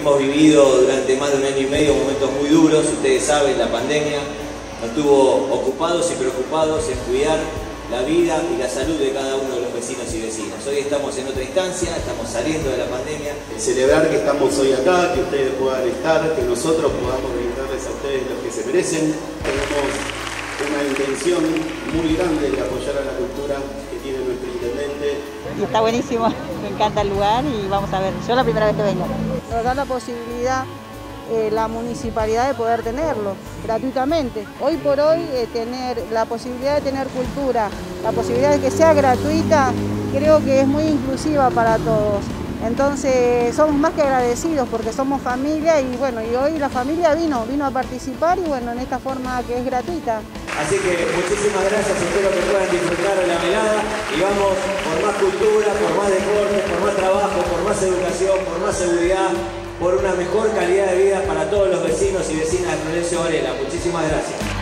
Hemos vivido durante más de un año y medio momentos muy duros, ustedes saben, la pandemia nos tuvo ocupados y preocupados en cuidar la vida y la salud de cada uno de los vecinos y vecinas. Hoy estamos en otra instancia, estamos saliendo de la pandemia. Celebrar que estamos hoy acá, que ustedes puedan estar, que nosotros podamos brindarles a ustedes lo que se merecen. Tenemos una intención muy grande de apoyar a la cultura que tiene nuestro intendente. Y está buenísimo, me encanta el lugar y vamos a ver, yo la primera vez que vengo. Nos da la posibilidad la municipalidad de poder tenerlo gratuitamente. Hoy por hoy tener la posibilidad de tener cultura, la posibilidad de que sea gratuita, creo que es muy inclusiva para todos. Entonces somos más que agradecidos porque somos familia y bueno, y hoy la familia vino a participar y bueno, en esta forma que es gratuita. Así que muchísimas gracias, espero que puedan disfrutar de la velada y vamos por más cultura, por más deporte, por más trabajo, por más educación, por más seguridad, por una mejor calidad de vida para todos los vecinos y vecinas de Florencio Varela. Muchísimas gracias.